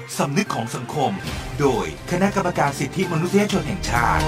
สำนึกของสังคมโดยคณะกรรมการสิทธิมนุษยชนแห่งชาติ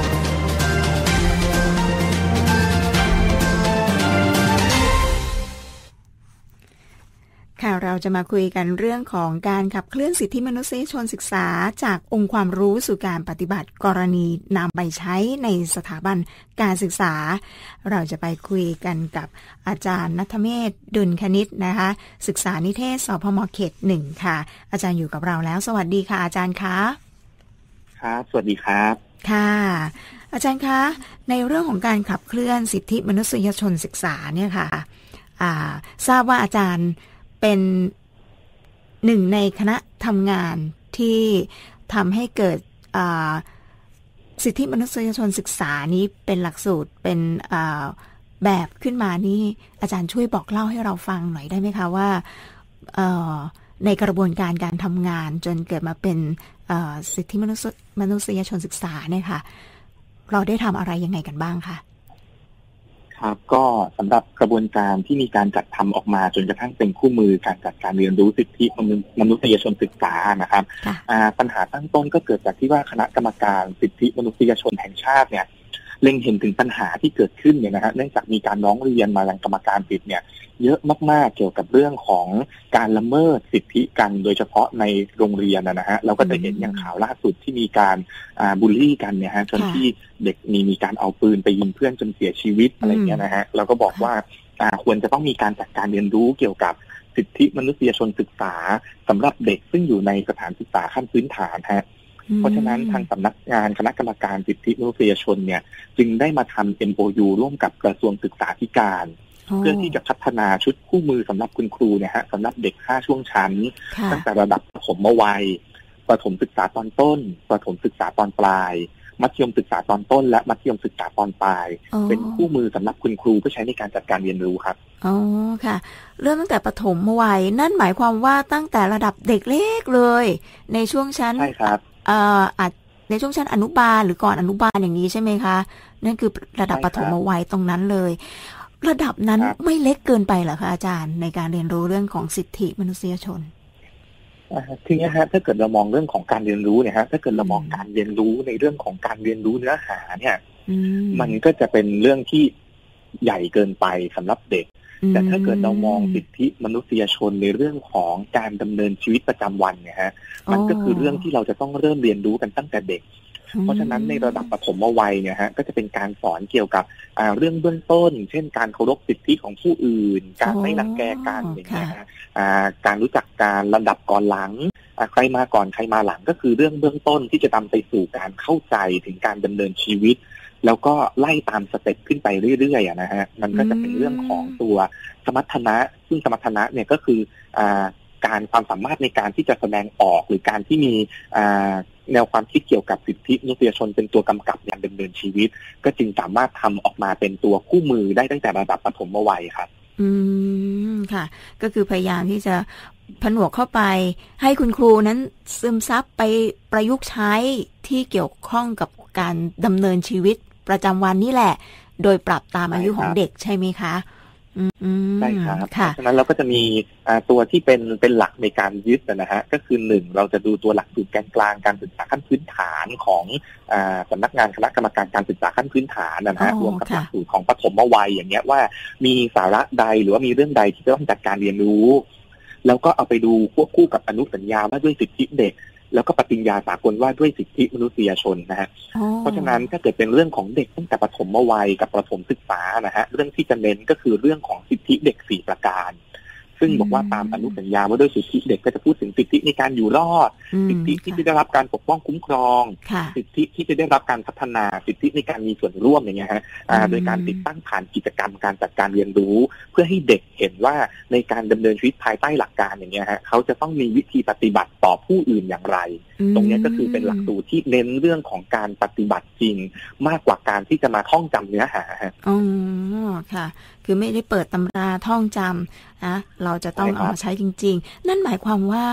ค่ะเราจะมาคุยกันเรื่องของการขับเคลื่อนสิทธิมนุษยชนศึกษาจากองค์ความรู้สู่การปฏิบัติกรณีนำไปใช้ในสถาบันการศึกษาเราจะไปคุยกันกับอาจารย์ณัฐเมธ ดุลคณิตนะคะศึกษานิเทศสพม.เขต 1ค่ะอาจารย์อยู่กับเราแล้วสวัสดีค่ะอาจารย์คะครับสวัสดีครับค่ะอาจารย์คะในเรื่องของการขับเคลื่อนสิทธิมนุษยชนศึกษาเนี่ยค่ะทราบว่าอาจารย์เป็นหนึ่งในคณะทำงานที่ทำให้เกิดสิทธิมนุษยชนศึกษานี้เป็นหลักสูตรเป็นแบบขึ้นมานี่อาจารย์ช่วยบอกเล่าให้เราฟังหน่อยได้ไหมคะว่าในกระบวนการการทำงานจนเกิดมาเป็นสิทธิมนุษยชนศึกษาเนี่ยค่ะเราได้ทำอะไรยังไงกันบ้างคะครับก็สำหรับกระบวนการที่มีการจัดทำออกมาจนกระทั่งเป็นคู่มือการจัดการเรียนรู้สิทธิมนุษยชนศึกษานะครับปัญหาตั้งต้นก็เกิดจากที่ว่าคณะกรรมการสิทธิมนุษยชนแห่งชาติเนี่ยเล็งเห็นถึงปัญหาที่เกิดขึ้นเนี่ยนะฮะเนื่องจากมีการร้องเรียนมายังกรรมการสิทธิ์เนี่ยเยอะมากๆเกี่ยวกับเรื่องของการละเมิดสิทธิกันโดยเฉพาะในโรงเรียนนะฮะเราก็จะเห็นอย่างข่าวล่าสุดที่มีการบูลลี่กันเนี่ยฮะจนที่เด็กมีการเอาปืนไปยิงเพื่อนจนเสียชีวิตอะไรเงี้ยนะฮะเราก็บอกว่าควรจะต้องมีการจัดการเรียนรู้เกี่ยวกับสิทธิมนุษยชนศึกษาสำหรับเด็กซึ่งอยู่ในสถานศึกษาขั้นพื้นฐานฮะเพราะฉะนั้นทางสำนักงานคณะกรรมการสิทธิมนุษยชนเนี่ยจึงได้มาทำ MOU ร่วมกับกระทรวงศึกษาธิการเพื่อที่จะพัฒนาชุดคู่มือสำหรับคุณครูเนี่ยฮะสำหรับเด็ก5ช่วงชั้นตั้งแต่ระดับประถมวัยประถมศึกษาตอนต้นประถมศึกษาตอนปลายมัธยมศึกษาตอนต้นและมัธยมศึกษาตอนปลายเป็นคู่มือสำหรับคุณครูเพื่อใช้ในการจัดการเรียนรู้ครับอ๋อค่ะเริ่มตั้งแต่ประถมวัยนั่นหมายความว่าตั้งแต่ระดับเด็กเล็กเลยในช่วงชั้นใช่ครับอาจในช่วงชั้นอนุบาลหรือก่อนอนุบาลอย่างนี้ใช่ไหมคะนั่นคือระดับประถมวัยตรงนั้นเลยระดับนั้นไม่เล็กเกินไปเหรอคะอาจารย์ในการเรียนรู้เรื่องของสิทธิมนุษยชนทีนี้ฮะถ้าเกิดเรามองเรื่องของการเรียนรู้เนี่ยฮะถ้าเกิดเรามองการเรียนรู้ในเรื่องของการเรียนรู้เนื้อหาเนี่ยมันก็จะเป็นเรื่องที่ใหญ่เกินไปสำหรับเด็กแต่ถ้าเกิดเรามองสิทธิมนุษยชนในเรื่องของการดำเนินชีวิตประจำวันเนี่ยฮะมันก็คือเรื่องที่เราจะต้องเริ่มเรียนรู้กันตั้งแต่เด็กเพราะฉะนั้นในระดับปฐมวัยเนี่ยฮะก็จะเป็นการสอนเกี่ยวกับเรื่องเบื้องต้นเช่นการเคารพสิทธิของผู้อื่นการไม่รังแกกันอย่างเงี้ยการรู้จักการลำดับก่อนหลังใครมาก่อนใครมาหลังก็คือเรื่องเบื้องต้นที่จะนำไปสู่การเข้าใจถึงการดำเนินชีวิตแล้วก็ไล่ตามสเต็ปขึ้นไปเรื่อยๆนะฮะมันก็จะเป็นเรื่องของตัวสมรรถนะซึ่งสมรรถนะเนี่ยก็คือการความสามารถในการที่จะแสดงออกหรือการที่มีแนวความคิดเกี่ยวกับสิทธิมนุษยชนเป็นตัวกำกับการดำเนินชีวิตก็จึงสามารถทำออกมาเป็นตัวคู่มือได้ตั้งแต่ระดับปฐมวัยครับค่ะก็คือพยายามที่จะผนวกเข้าไปให้คุณครูนั้นซึมซับไปประยุกต์ใช้ที่เกี่ยวข้องกับการดำเนินชีวิตประจำวันนี่แหละโดยปรับตามอายุของเด็กใช่ไหมคะใช่ครับฉะนั้นเราก็จะมีตัวที่เป็นหลักในการยึดนะฮะก็คือ1เราจะดูตัวหลักสูตรแกนกลางการศึกษาขั้นพื้นฐานของสำนักงานคณะกรรมการการศึกษาขั้นพื้นฐานนะฮะรวมกับหลักสูตรของปฐมวัยอย่างเงี้ยว่ามีสาระใดหรือว่ามีเรื่องใดที่จะต้องจัดการเรียนรู้แล้วก็เอาไปดูควบคู่กับอนุสัญญาว่าด้วยสิทธิเด็กแล้วก็ปฏิญญาสากลว่าด้วยสิทธิมนุษยชนนะฮะเพราะฉะนั้นถ้าเกิดเป็นเรื่องของเด็กตั้งแต่ประถมวัยกับประถมศึกษานะฮะเรื่องที่จะเน้นก็คือเรื่องของสิทธิเด็ก4ประการซึ่งบอกว่าตามอนุสัญญาว่าด้วยสิทธิเด็กก็จะพูดถึงสิทธิในการอยู่รอดสิทธิที่จะได้รับการปกป้องคุ้มครองสิทธิที่จะได้รับการพัฒนาสิทธิในการมีส่วนร่วมอย่างเงี้ยฮะโดยการติดตั้งผ่านกิจกรรมการจัดการเรียนรู้เพื่อให้เด็กเห็นว่าในการดำเนินชีวิตภายใต้หลักการอย่างเงี้ยฮะเขาจะต้องมีวิธีปฏิบัติต่อผู้อื่นอย่างไรตรงนี้ก็คือเป็นหลักสูตรที่เน้นเรื่องของการปฏิบัติจริงมากกว่าการที่จะมาท่องจำเนื้อหาอ๋อค่ะคือไม่ได้เปิดตำราท่องจำนะเราจะต้องเอามาใช้จริงๆนั่นหมายความว่า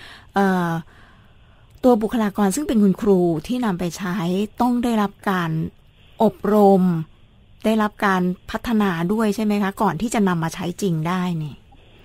ตัวบุคลากรซึ่งเป็นคุณครูที่นำไปใช้ต้องได้รับการอบรมได้รับการพัฒนาด้วยใช่ไหมคะก่อนที่จะนำมาใช้จริงได้นี่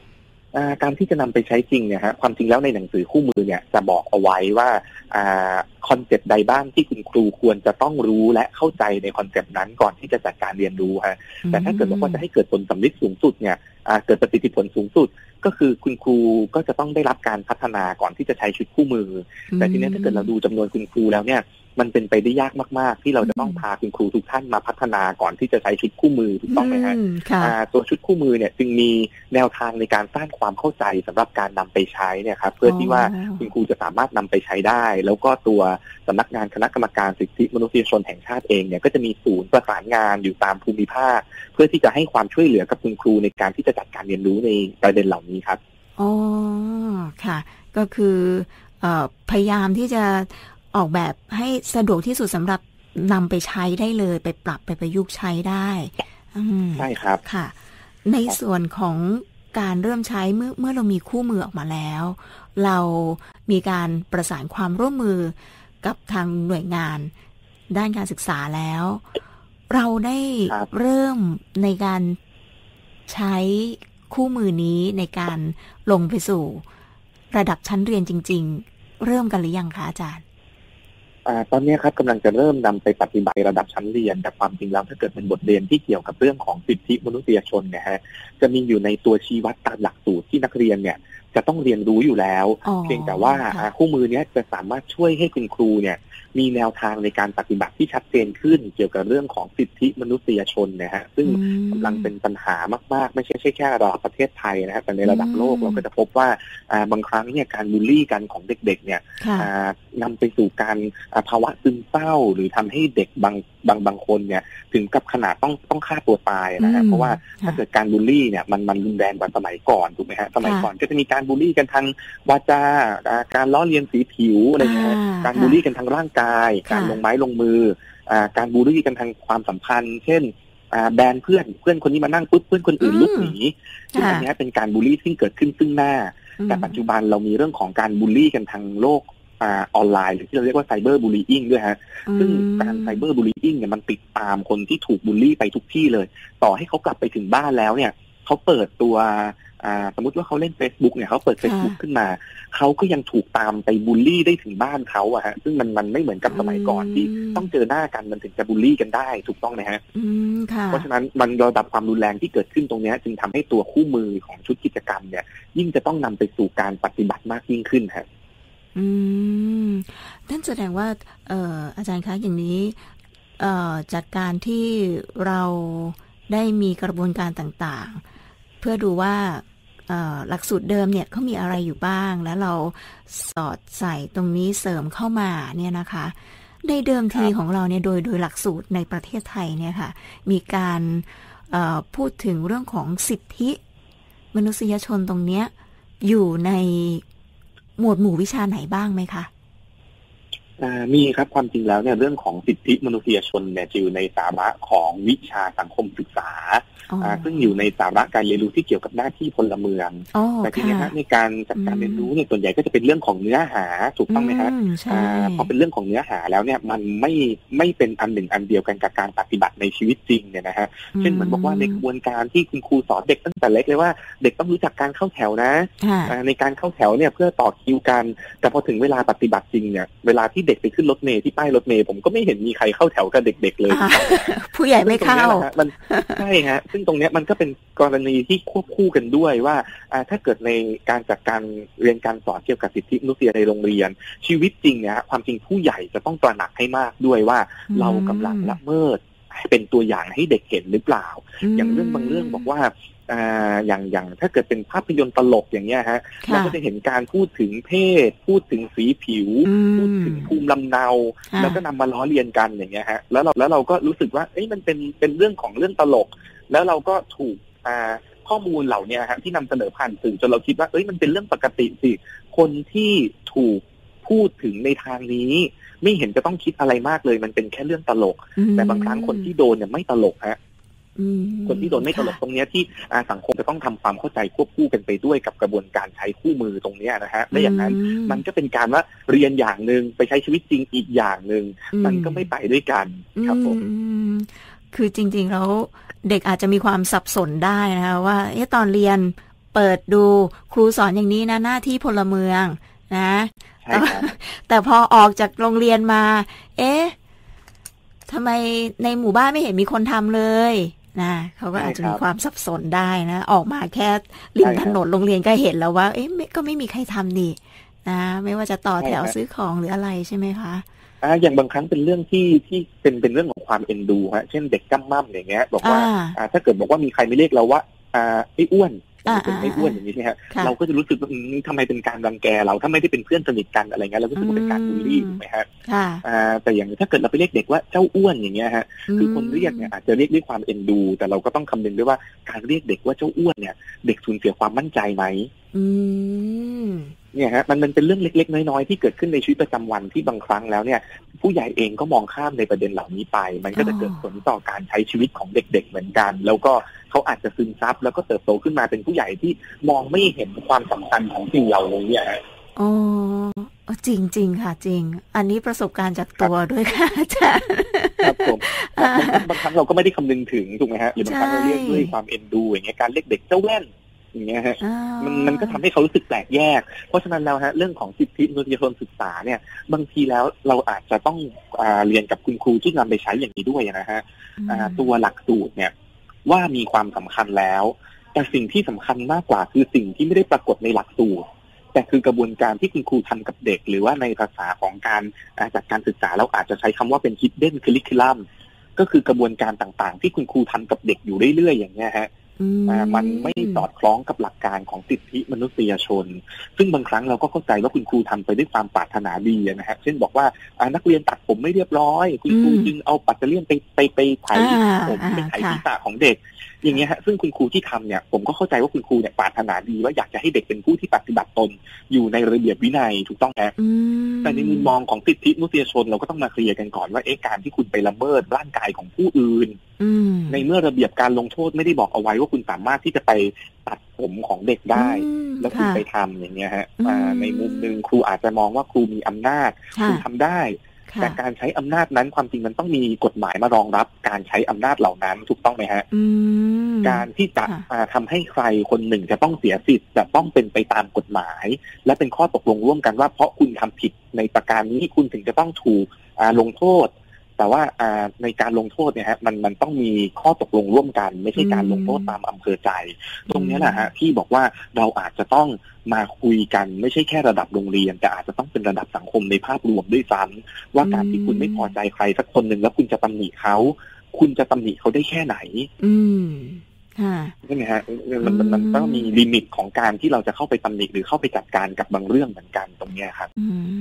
การที่จะนำไปใช้จริงเนี่ยฮะความจริงแล้วในหนังสือคู่มือเนี่ยจะบอกเอาไว้ว่าคอนเซปต์ใดบ้างที่คุณครูควรจะต้องรู้และเข้าใจในคอนเซปต์นั้นก่อนที่จะจัดการเรียนรู้ฮะแต่ถ้าเกิดว่าจะให้เกิดผลสำลิดสูงสุดเนี่ยเกิดประสิทธิผลสูงสุดก็คือคุณครูก็จะต้องได้รับการพัฒนาก่อนที่จะใช้ชุดคู่มือแต่ทีนี้ถ้าเกิดเราดูจำนวนคุณครูแล้วเนี่ยมันเป็นไปได้ยากมากๆที่เราจะต้องพาคุณครูทุกท่านมาพัฒนาก่อนที่จะใช้ชุดคู่มือถูกต้องไหมฮะตัวชุดคู่มือเนี่ยจึงมีแนวทางในการสร้างความเข้าใจสำหรับการนำไปใช้เนี่ยครับเพื่อที่ว่าคุณครูจะสามารถนำไปใช้ได้แล้วก็ตัวสำนักงานคณะกรรมการสิทธิมนุษยชนแห่งชาติเองเนี่ยก็จะมีศูนย์ประสานงานอยู่ตามภูมิภาคเพื่อที่จะให้ความช่วยเหลือกับคุณครูในการที่จะจัดการเรียนรู้ในประเด็นเหล่านี้ครับอ๋อค่ะก็คือพยายามที่จะออกแบบให้สะดวกที่สุดสำหรับนำไปใช้ได้เลยไปปรับไปประยุกต์ใช้ได้ใช่ครับค่ะในส่วนของการเริ่มใช้เมื่อเรามีคู่มือออกมาแล้วเรามีการประสานความร่วมมือกับทางหน่วยงานด้านการศึกษาแล้วเราได้เริ่มในการใช้คู่มือนี้ในการลงไปสู่ระดับชั้นเรียนจริงๆเริ่มกันหรือยังคะอาจารย์ตอนนี้ครับกำลังจะเริ่มนำไปปฏิบัติระดับชั้นเรียนแต่ความจริงแล้วถ้าเกิดเป็นบทเรียนที่เกี่ยวกับเรื่องของสิทธิมนุษยชนเนี่ยฮะจะมีอยู่ในตัวชี้วัดตามหลักสูตรที่นักเรียนเนี่ยจะต้องเรียนรู้อยู่แล้วเพียงแต่ว่าคู่มือนี้จะสามารถช่วยให้คุณครูเนี่ยมีแนวทางในการปฏิบัติที่ชัดเจนขึ้นเกี่ยวกับเรื่องของสิทธิมนุษยชนนะฮะซึ่งกำลังเป็นปัญหามากๆไม่ใช่แค่ระดับประเทศไทยนะฮะแต่ในระดับโลกเราก็จะพบว่าบางครั้งเนี่ยการบูลลี่กันของเด็กๆเนี่ยนำไปสู่การภาวะซึมเศร้าหรือทำให้เด็กบางคนเนี่ยถึงกับขนาดต้องฆ่าตัวตายนะฮะเพราะว่าถ้าเกิดการบูลลี่เนี่ยมันรุนแรงกว่าสมัยก่อนถูกไหมฮะสมัยก่อนก็จะมีการบูลลี่กันทางวาจาการล้อเลียนสีผิวอะไรเงี้ยการบูลลี่กันทางร่างกายการลงไม้ลงมือการบูลลี่กันทางความสัมพันธ์เช่นแบนเพื่อนคนนี้มานั่งปุ๊บเพื่อนคนอื่นลุกหนีซึ่งอันนี้เป็นการบูลลี่ที่เกิดขึ้นซึ่งหน้าแต่ปัจจุบันเรามีเรื่องของการบูลลี่กันทางโลกออนไลน์หรือที่เราเรียกว่าไซเบอร์บูลลี่อิงด้วยฮะซึ่งการไซเบอร์บูลลี่อิงเนี่ยมันติดตามคนที่ถูกบูลลี่ไปทุกที่เลยต่อให้เขากลับไปถึงบ้านแล้วเนี่ยเขาเปิดตัวสมมติว่าเขาเล่น Facebook เนี่ยเขาเปิด Facebook ขึ้นมาเขาก็ยังถูกตามไปบูลลี่ได้ถึงบ้านเขาอะฮะซึ่งมันไม่เหมือนกับสมัยก่อนที่ต้องเจอหน้ากันมันถึงจะบูลลี่กันได้ถูกต้องนะฮะเพราะฉะนั้นมันระดับความรุนแรงที่เกิดขึ้นตรงนี้จึงทำให้ตัวคู่มือของชุดกิจกรรมเนี่ยยิ่งจะต้องนำไปสู่การปฏิบัติมากยิ่งขึ้นฮะนั่นแสดงว่าอาจารย์คะอย่างนี้จากการที่เราได้มีกระบวนการต่างๆเพื่อดูว่าหลักสูตรเดิมเนี่ยเขามีอะไรอยู่บ้างแล้วเราสอดใส่ตรงนี้เสริมเข้ามาเนี่ยนะคะในเดิมทีของเราเนี่ยโดยหลักสูตรในประเทศไทยเนี่ยค่ะมีการพูดถึงเรื่องของสิทธิมนุษยชนตรงเนี้ยอยู่ในหมวดหมู่วิชาไหนบ้างไหมคะมีครับความจริงแล้วเนี่ยเรื่องของสิทธิมนุษยชนเนี่ยอยู่ในสาระของวิชาสังคมศึกษาซึ่งอยู่ในสาระการเรียนรู้ที่เกี่ยวกับหน้าที่พลเมืองแต่ทีนี้ฮะในการจัดการเรียนรู้เนี่ยส่วนใหญ่ก็จะเป็นเรื่องของเนื้อหาถูกต้องไหมครับพอเป็นเรื่องของเนื้อหาแล้วเนี่ยมันไม่เป็นอันหนึ่งอันเดียวกันกับการปฏิบัติในชีวิตจริงเนี่ยนะฮะเช่นเหมือนบอกว่าในกระบวนการที่คุณครูสอนเด็กตั้งแต่เล็กเลยว่าเด็กต้องรู้จักการเข้าแถวนะในการเข้าแถวเนี่ยเพื่อต่อคิวกันแต่พอถึงเวลาปฏิบัติจริงเนี่ยเวลาที่เด็กไปขึ้นรถเมล์ที่ป้ายรถเมล์ผมก็ไม่เห็นมีใครเข้าแถวกับเด็กๆเลยผู้ใหญ่ไม่เข้ามันใช่ฮะซึ่งตรงนี้มันก็เป็นกรณีที่ควบคู่กันด้วยว่าถ้าเกิดในการจัดการเรียนการสอนเกี่ยวกับสิทธิมนุษยชนในโรงเรียนชีวิตจริงเนี่ยความจริงผู้ใหญ่จะต้องตระหนักให้มากด้วยว่าเรากำลังละเมิดเป็นตัวอย่างให้เด็กเห็นหรือเปล่าอย่างเรื่องบางเรื่องบอกว่าอย่างถ้าเกิดเป็นภาพยนตร์ตลกอย่างเงี้ยฮะเราก็จะเห็นการพูดถึงเพศพูดถึงสีผิวพูดถึงภูมิลำเนาแล้วก็นำมาล้อเลียนกันอย่างเงี้ยฮะแล้วเราก็รู้สึกว่ามันเป็นเรื่องของเรื่องตลกแล้วเราก็ถูกข้อมูลเหล่านี้ฮะที่นำเสนอผ่านสื่อจนเราคิดว่ามันเป็นเรื่องปกติสิคนที่ถูกพูดถึงในทางนี้ไม่เห็นจะต้องคิดอะไรมากเลยมันเป็นแค่เรื่องตลกแต่บางครั้งคนที่โดนเนี่ยไม่ตลกฮะคนที่โดนไม่ตลกตรงนี้ที่สังคมจะต้องทำความเข้าใจควบคู่กันไปด้วยกับกระบวนการใช้คู่มือตรงนี้นะฮะและอย่างนั้นมันก็เป็นการว่าเรียนอย่างนึงไปใช้ชีวิตจริงอีกอย่างนึงมันก็ไม่ไปด้วยกันครับผมคือจริงๆแล้วเด็กอาจจะมีความสับสนได้นะคะว่าตอนเรียนเเปิดดูครูสอนอย่างนี้นะหน้าที่พลเมืองนะแต่พอออกจากโรงเรียนมาทำไมในหมู่บ้านไม่เห็นมีคนทำเลยนะเขาก็อาจจะมีความสับสนได้นะออกมาแค่ริมถนนโรงเรียนก็เห็นแล้วว่าก็ไม่มีใครทำนี่นะไม่ว่าจะต่อแถวซื้อของหรืออะไรใช่ไหมคะอย่างบางครั้งเป็นเรื่องที่เป็นเรื่องของความเอ็นดูฮะเช่นเด็กก้ำม่ำอย่างเงี้ยบอกว่าถ้าเกิดบอกว่ามีใครไม่เรียกเราว่าไอ้อ้วนเป็นไอ้อ้วนอย่างนี้ใช่ไหมฮะเราก็จะรู้สึกว่าทำไมเป็นการรังแกเราถ้าไม่ได้เป็นเพื่อนสนิทกันอะไรเงี้ยเราก็รู้สึกว่าเป็นการบูลลี่ถูกไหมฮะแต่อย่างถ้าเกิดเราไปเรียกเด็กว่าเจ้าอ้วนอย่างเงี้ยฮะคือคนเรียกเนี่ยอาจจะเรียกด้วยความเอ็นดูแต่เราก็ต้องคำนึงด้วยว่าการเรียกเด็กว่าเจ้าอ้วนเนี่ยเด็กสูญเสียความมั่นใจไหมเนี่ยฮะมันเป็นเรื่องเล็กๆน้อยๆที่เกิดขึ้นในชีวิตประจำวันที่บางครั้งแล้วเนี่ยผู้ใหญ่เองก็มองข้ามในประเด็นเหล่านี้ไปมันก็จะเกิดผลต่อการใช้ชีวิตของเด็กๆเหมือนกันแล้วก็เขาอาจจะซึมซับแล้วก็เติบโตขึ้นมาเป็นผู้ใหญ่ที่มองไม่เห็นความสำคัญของสิ่งเหล่านี้เนี่ยอ๋อจริงๆค่ะจริงอันนี้ประสบการณ์จากตัวด้วยค่ะอาจารย์ครับผมบางครั้งเราก็ไม่ได้คำนึงถึงถูกไหมฮะหรือบางครั้งเราเรียกด้วยความเอ็นดูอย่างเงี้ยการเรียกเด็กเจ้าแว่นอย่างเงี้ยฮะมันก็ทำให้เขารู้สึกแปลกแยกเพราะฉะนั้นแล้วฮะเรื่องของสิทธิมนุษยชนศึกษาเนี่ยบางทีแล้วเราอาจจะต้องเรียนกับคุณครูที่นำไปใช้อย่างนี้ด้วยนะฮะตัวหลักสูตรเนี่ยว่ามีความสำคัญแล้วแต่สิ่งที่สำคัญมากกว่าคือสิ่งที่ไม่ได้ปรากฏในหลักสูตรแต่คือกระบวนการที่คุณครูทำกับเด็กหรือว่าในภาษาของการจัดการศึกษาเราอาจจะใช้คำว่าเป็น hidden curriculum ก็คือกระบวนการต่างๆที่คุณครูทำกับเด็กอยู่เรื่อยๆอย่างเงี้ยฮะมันไม่สอดคล้องกับหลักการของสิทธิมนุษยชนซึ่งบางครั้งเราก็เข้าใจว่าคุณครูทำไปด้วยความปรารถนาดีนะฮะเช่นบอกว่านักเรียนตัดผมไม่เรียบร้อยคุณครูจึงเอาปัตเตอร์เลียนไปไถผมไปไถศีรษะของเด็กอย่างเงี้ยฮะซึ่งคุณครูที่ทำเนี่ยผมก็เข้าใจว่าคุณครูเนี่ยปรารถนาดีว่าอยากจะให้เด็กเป็นผู้ที่ปฏิบัติตนอยู่ในระเบียบวินัยถูกต้องไหมแต่ในมุมมองของสิทธิมนุษยชนเราก็ต้องมาเคลียร์กันก่อนว่าการที่คุณไปละเมิดร่างกายของผู้อื่นในเมื่อระเบียบการลงโทษไม่ได้บอกเอาไว้ว่าคุณสามารถที่จะไปตัดผมของเด็กได้แล้วคุณไปทำอย่างเงี้ยฮะในมุมนึงครูอาจจะมองว่าครูมีอำนาจครูทำได้แต่การใช้อำนาจนั้นความจริงมันต้องมีกฎหมายมารองรับการใช้อำนาจเหล่านั้นถูกต้องไหมฮะการที่จะทำให้ใครคนหนึ่งจะต้องเสียสิทธิ์จะต้องเป็นไปตามกฎหมายและเป็นข้อตกลงร่วมกันว่าเพราะคุณทำผิดในประการนี้คุณถึงจะต้องถูกลงโทษแต่ว่าในการลงโทษเนี่ยฮะมันต้องมีข้อตกลงร่วมกันไม่ใช่การลงโทษตามอำเภอใจตรงนี้แหละฮะที่บอกว่าเราอาจจะต้องมาคุยกันไม่ใช่แค่ระดับโรงเรียนแต่อาจจะต้องเป็นระดับสังคมในภาพรวมด้วยซ้ำว่าการที่คุณไม่พอใจใครสักคนหนึ่งแล้วคุณจะตำหนิเขาคุณจะตำหนิเขาได้แค่ไหนใช่ไหมฮะมันต้องมีลิมิตของการที่เราจะเข้าไปตำหนิหรือเข้าไปจัดการกับบางเรื่องเหมือนกันตรงนี้ครับ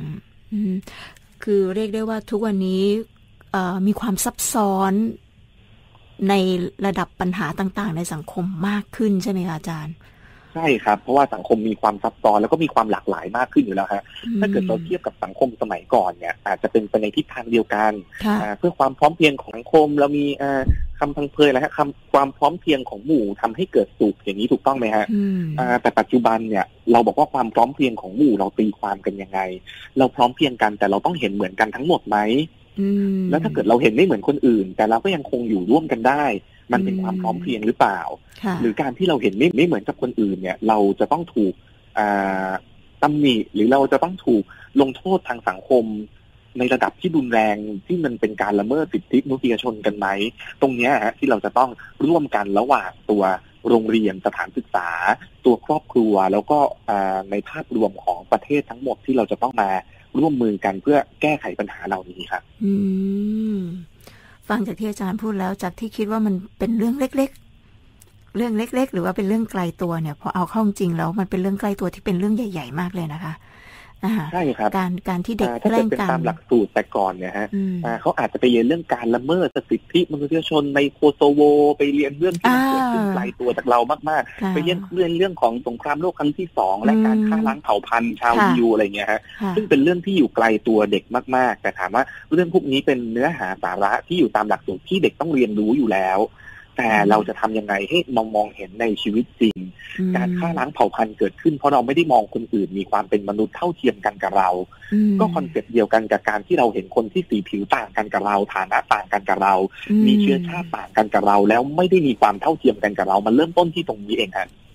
คือเรียกได้ว่าทุกวันนี้มีความซับซ้อนในระดับปัญหาต่างๆในสังคมมากขึ้นใช่ไหมคะอาจารย์ใช่ครับเพราะว่าสังคมมีความซับซ้อนแล้วก็มีความหลากหลายมากขึ้นอยู่แล้วฮะถ้าเกิดเราเทียบกับสังคมสมัยก่อนเนี่ยอาจจะเป็นไปในทิศทางเดียวกันเพื่อความพร้อมเพรียงของสังคมเรามีคำพังเพยแล้วฮะความพร้อมเพรียงของหมู่ทำให้เกิดสุขอย่างนี้ถูกต้องไหมฮะแต่ปัจจุบันเนี่ยเราบอกว่าความพร้อมเพรียงของหมู่เราตีความกันยังไงเราพร้อมเพรียงกันแต่เราต้องเห็นเหมือนกันทั้งหมดไหมแล้วถ้าเกิดเราเห็นไม่เหมือนคนอื่นแต่เราก็ยังคงอยู่ร่วมกันได้มันเป็นความพร้อมเพรียงหรือเปล่าหรือการที่เราเห็นไม่เหมือนกับคนอื่นเนี่ยเราจะต้องถูกตำหนิหรือเราจะต้องถูกลงโทษทางสังคมในระดับที่รุนแรงที่มันเป็นการละเมิดสิทธิมนุษยชนกันไหมตรงนี้ฮะที่เราจะต้องร่วมกันระหว่างตัวโรงเรียนสถานศึกษาตัวครอบครัวแล้วก็ในภาพรวมของประเทศทั้งหมดที่เราจะต้องมาร่วมมือกันเพื่อแก้ไขปัญหาเหล่านี้ครับฟังจากที่อาจารย์พูดแล้วจากที่คิดว่ามันเป็นเรื่องเล็กๆหรือว่าเป็นเรื่องไกลตัวเนี่ยพอเอาเข้าจริงแล้วมันเป็นเรื่องใกล้ตัวที่เป็นเรื่องใหญ่ๆมากเลยนะคะใช่ครับการที่เด็กแกล้งกันตามหลักสูตรแต่ก่อนเนี่ยฮะเขาอาจจะไปเรียนเรื่องการละเมิดสิทธิมนุษยชนในโคโซโวไปเรียนเรื่องที่เกิดขึ้นไกลตัวจากเรามากๆไปเรียนเรื่องของสงครามโลกครั้งที่2และการฆ่าล้างเผ่าพันธุ์ชาวยิวอะไรเงี้ยฮะซึ่งเป็นเรื่องที่อยู่ไกลตัวเด็กมากๆแต่ถามว่าเรื่องพวกนี้เป็นเนื้อหาสาระที่อยู่ตามหลักสูตรที่เด็กต้องเรียนรู้อยู่แล้วแต่เราจะทำยังไงให้มองเห็นในชีวิตจริงการฆ่าล้างเผ่าพันธุ์เกิดขึ้นเพราะเราไม่ได้มองคนอื่นมีความเป็นมนุษย์เท่าเทียมกันกับเราก็คอนเซ็ปต์เดียวกันกับการที่เราเห็นคนที่สีผิวต่างกันกับเราฐานะต่างกันกับเรามีเชื้อชาติต่างกันกับเราแล้วไม่ได้มีความเท่าเทียมกันกับเรามันเริ่มต้นที่ตรงนี้เองฮะ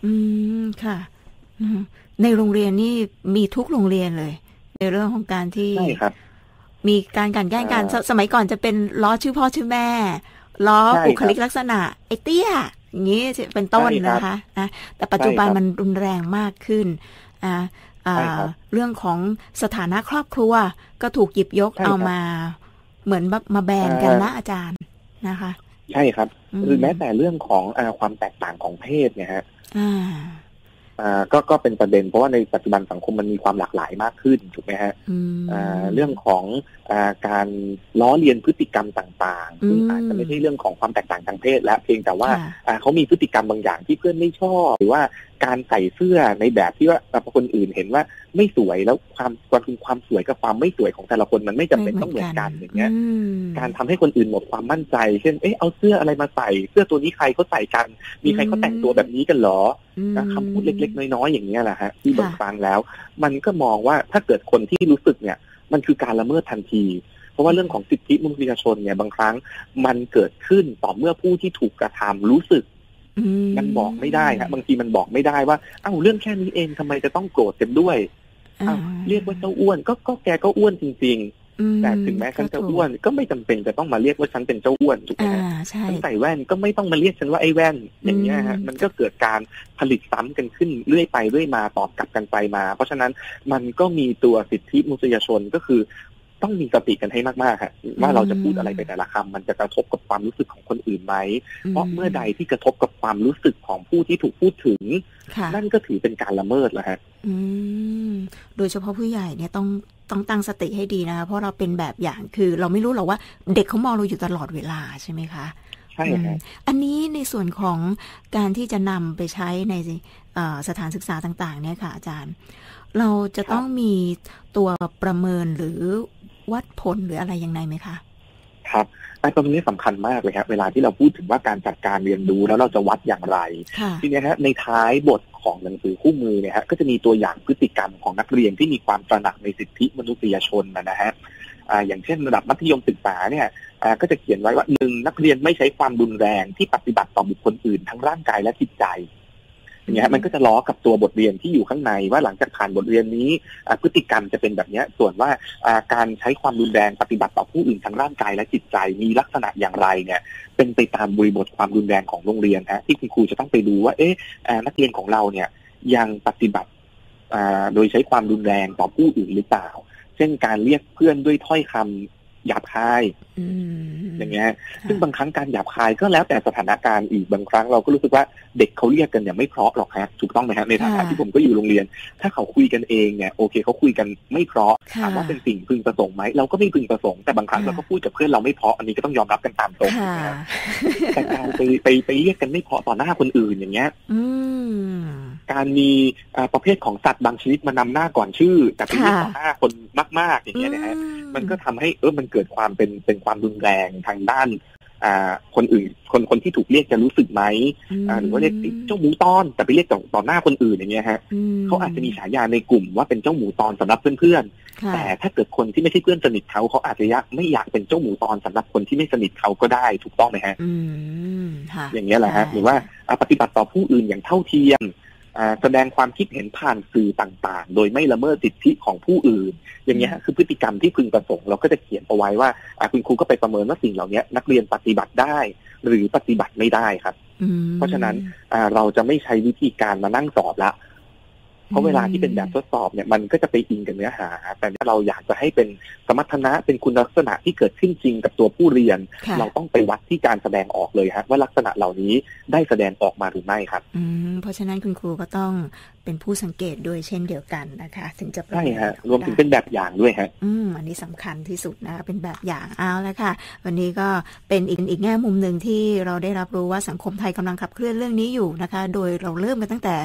ค่ะในโรงเรียนนี่มีทุกโรงเรียนเลยในเรื่องของการที่ใช่ครับมีการกลั่นแกล้งกันสมัยก่อนจะเป็นล้อชื่อพ่อชื่อแม่ล้อบุคลิกลักษณะไอ้เตี้ยอย่างนี้เป็นต้นนะคะนะแต่ปัจจุบันมันรุนแรงมากขึ้นเรื่องของสถานะครอบครัวก็ถูกหยิบยกเอามาเหมือนมาแบนกันนะอาจารย์นะคะใช่ครับหรือแม้แต่เรื่องของความแตกต่างของเพศเนี่ยฮะก็เป็นประเด็นเพราะว่าในปัจจุบันสังคมมันมีความหลากหลายมากขึ้นถูกไหมฮะเรื่องของการล้อเลียนพฤติกรรมต่างๆซึ่งอาจจะไม่ใช่เรื่องของความแตกต่างทางเพศและเพียงแต่ว่าเขามีพฤติกรรมบางอย่างที่เพื่อนไม่ชอบหรือว่าการใส่เสื้อในแบบที่ว่าคนอื่นเห็นว่าไม่สวยแล้วความสวยกับความไม่สวยของแต่ละคนมันไม่จำเป็นต้องเหมือนกันอย่างเงี้ยการทำให้คนอื่นหมดความมั่นใจเช่นเอาเสื้ออะไรมาใส่เสื้อตัวนี้ใครเขาใส่กันมีใครเขาแต่งตัวแบบนี้กันหรอคำพูดเล็กๆน้อยๆอย่างเงี้ยแหละฮะที่บางครั้งแล้วมันก็มองว่าถ้าเกิดคนที่รู้สึกเนี่ยมันคือการละเมิดทันทีเพราะว่าเรื่องของสิทธิมนุษยชนเนี่ยบางครั้งมันเกิดขึ้นต่อเมื่อผู้ที่ถูกกระทำรู้สึกมันบอกไม่ได้ครับบางทีมันบอกไม่ได้ว่าเรื่องแค่นี้เองทำไมจะต้องโกรธกันด้วยเรียกว่าเจ้าอ้วนก็แกก็อ้วนจริงๆแต่ถึงแม้ฉันจะอ้วนก็ไม่จำเป็นจะต้องมาเรียกว่าฉันเป็นเจ้าอ้วนถูกไหมฉันใส่แว่นก็ไม่ต้องมาเรียกฉันว่าไอ้แว่นอย่างเงี้ยฮะมันก็เกิดการผลิตซ้ำกันขึ้นเรื่อยไปเรื่อยมาตอบกลับกันไปมาเพราะฉะนั้นมันก็มีตัวสิทธิมนุษยชนก็คือต้องมีสติกันให้มากๆค่ะว่าเราจะพูดอะไรไปแต่ละคำมันจะกระทบกับความรู้สึกของคนอื่นไหมเพราะเมื่อใดที่กระทบกับความรู้สึกของผู้ที่ถูกพูดถึงนั่นก็ถือเป็นการละเมิดแล้วฮะโดยเฉพาะผู้ใหญ่เนี่ยต้องตั้งสติให้ดีนะคะเพราะเราเป็นแบบอย่างคือเราไม่รู้หรอกว่าเด็กเขามองเราอยู่ตลอดเวลาใช่ไหมคะใช่ครับอันนี้ในส่วนของการที่จะนำไปใช้ในสถานศึกษาต่างๆเนี่ยค่ะอาจารย์เราจะต้องมีตัวประเมินหรือวัดผลหรืออะไรยังไงไหมคะครับตรงนี้สำคัญมากเลยครับเวลาที่เราพูดถึงว่าการจัดการเรียนรู้แล้วเราจะวัดอย่างไรทีนี้ฮะในท้ายบทของหนังสือคู่มือเนี่ยฮะก็จะมีตัวอย่างพฤติกรรมของนักเรียนที่มีความตระหนักในสิทธิมนุษยชนนะฮะอย่างเช่นระดับมัธยมศึกษาเนี่ยก็จะเขียนไว้ว่า1นักเรียนไม่ใช้ความรุนแรงที่ปฏิบัติต่อบุคคลอื่นทั้งร่างกายและจิตใจอย่างเงี้ยมันก็จะล้อกับตัวบทเรียนที่อยู่ข้างในว่าหลังจากผ่านบทเรียนนี้พฤติกรรมจะเป็นแบบนี้ส่วนว่าการใช้ความรุนแรงปฏิบัติต่อผู้อื่นทั้งร่างกายและจิตใจมีลักษณะอย่างไรเนี่ยเป็นไปตามบริบทความรุนแรงของโรงเรียนฮะที่คุณครูจะต้องไปดูว่านักเรียนของเราเนี่ยยังปฏิบัติโดยใช้ความรุนแรงต่อผู้อื่นหรือเปล่าเช่นการเรียกเพื่อนด้วยถ้อยคำหยาบคายอย่างเงี้ยซึ่งบางครั้งการหยาบคายก็แล้วแต่สถานการณ์อีกบางครั้งเราก็รู้สึกว่าเด็กเขาเรียกกันเนี่ยไม่เพราะหรอกฮะถูกต้องไหมฮะในฐานะที่ผมก็อยู่โรงเรียนถ้าเขาคุยกันเองเนี่ยโอเคเขาคุยกันไม่เพราะถามว่าเป็นสิ่งพึงประสงค์ไหมเราก็ไม่พึงประสงค์แต่บางครั้งเราก็พูดกับเพื่อนเราไม่เพราะอันนี้ก็ต้องยอมรับกันตามตรงนะแต่การไปเรียกกันไม่เพราะต่อหน้าคนอื่นอย่างเงี้ยการมีประเภทของสัตว์บางชนิดมานำหน้าก่อนชื่อแต่ไปเรียกต่อหน้าคนมากๆอย่างเงี้ยนะฮะมันก็ทำให้มันเกิดความเป็นความรุนแรงทางด้านคนอื่นคนที่ถูกเรียกจะรู้สึกไหมหรือว่าเรียกเจ้าหมูตอนแต่ไปเรียกต่อหน้าคนอื่นอย่างเงี้ยฮะเขาอาจจะมีฉายาในกลุ่มว่าเป็นเจ้าหมูตอนสำหรับเพื่อนๆแต่ถ้าเกิดคนที่ไม่ใช่เพื่อนสนิทเขาอาจจะไม่อยากเป็นเจ้าหมูตอนสำหรับคนที่ไม่สนิทเขาก็ได้ถูกต้องไหมฮะอย่างเงี้ยแหละฮะหรือว่าปฏิบัติต่อผู้อื่นอย่างเท่าเทียมแสดงความคิดเห็นผ่านสื่อต่างๆโดยไม่ละเมิดสิทธิของผู้อื่นอย่างเงี้ยคือพฤติกรรมที่พึงประสงค์เราก็จะเขียนเอาไว้ว่าคุณครูก็ไปประเมินว่าสิ่งเหล่านี้นักเรียนปฏิบัติได้หรือปฏิบัติไม่ได้ครับเพราะฉะนั้นเราจะไม่ใช้วิธีการมานั่งสอบละเพราะเวลาที่เป็นแบบทดสอบเนี่ยมันก็จะไปอิงกับเนื้อหาแต่เราอยากจะให้เป็นสมรรถนะเป็นคุณลักษณะที่เกิดขึ้นจริงกับตัวผู้เรียนเราต้องไปวัดที่การแสดงออกเลยฮะว่าลักษณะเหล่านี้ได้แสดงออกมาหรือไม่ครับเพราะฉะนั้นคุณครูก็ต้องเป็นผู้สังเกตด้วยเช่นเดียวกันนะคะถึงจะใช่ฮะรวมถึงเป็นแบบอย่างด้วยฮะอันนี้สำคัญที่สุดนะคะเป็นแบบอย่างเอาแล้วค่ะวันนี้ก็เป็นอีกแง่มุมหนึ่งที่เราได้รับรู้ว่าสังคมไทยกำลังขับเคลื่อนเรื่องนี้อยู่นะคะโดยเราเริ่มกันตั้งแต่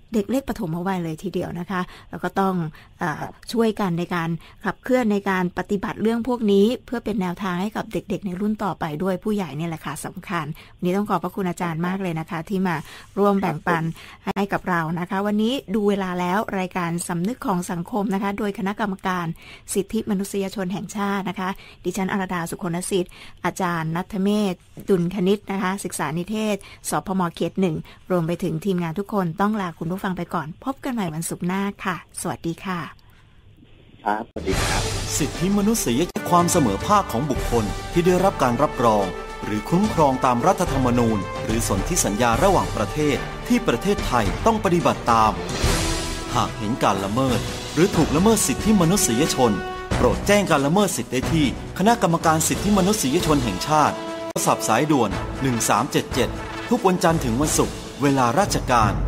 เด็กเล็กปฐมวัยเลยทีเดียวนะคะแล้วก็ต้องช่วยกันในการขับเคลื่อนในการปฏิบัติเรื่องพวกนี้เพื่อเป็นแนวทางให้กับเด็กๆในรุ่นต่อไปด้วยผู้ใหญ่เนี่ยแหละค่ะสำคัญวันนี้ต้องขอบพระคุณอาจารย์มากเลยนะคะที่มาร่วมแบ่งปันให้กับเรานะคะวันนี้ดูเวลาแล้วรายการสำนึกของสังคมนะคะโดยคณะกรรมการสิทธิมนุษยชนแห่งชาตินะคะดิฉันอรดาสุคนนสิทธิ์อาจารย์ณัฐเมธดุลคณิตนะคะศึกษานิเทศสพม.เขต 1รวมไปถึงทีมงานทุกคนต้องลาคุณผู้ฟังไปก่อนพบกันใหม่วันศุกร์หน้าค่ะสวัสดีค่ะครับสวัสดีครับสิทธิมนุษยชนความเสมอภาคของบุคคลที่ได้รับการรับรองหรือคุ้มครองตามรัฐธรรมนูญหรือสนธิสัญญาระหว่างประเทศที่ประเทศไทยต้องปฏิบัติตามหากเห็นการละเมิดหรือถูกละเมิดสิทธิมนุษยชนโปรดแจ้งการละเมิดสิทธิได้ที่คณะกรรมการสิทธิมนุษยชนแห่งชาติโทรศัพท์สายด่วน1377ทุกวันจันทร์ถึงวันศุกร์เวลาราชการ